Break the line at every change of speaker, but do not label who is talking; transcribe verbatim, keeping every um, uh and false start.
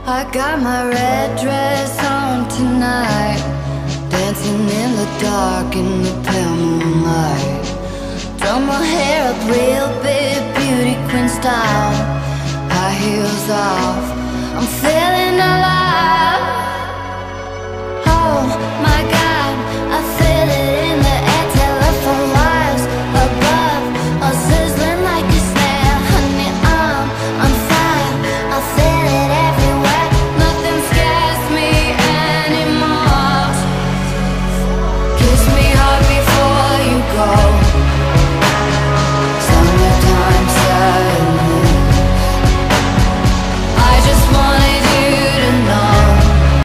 I got my red dress on tonight, dancing in the dark in the pale moonlight. Done my hair up real big, beauty queen style, high heels off, I'm feeling alive. Oh my God, I feel it in the air, telephone wires above, all sizzling like a snare. Honey, I'm on fire, I feel it everywhere. Nothing scares me anymore. Kiss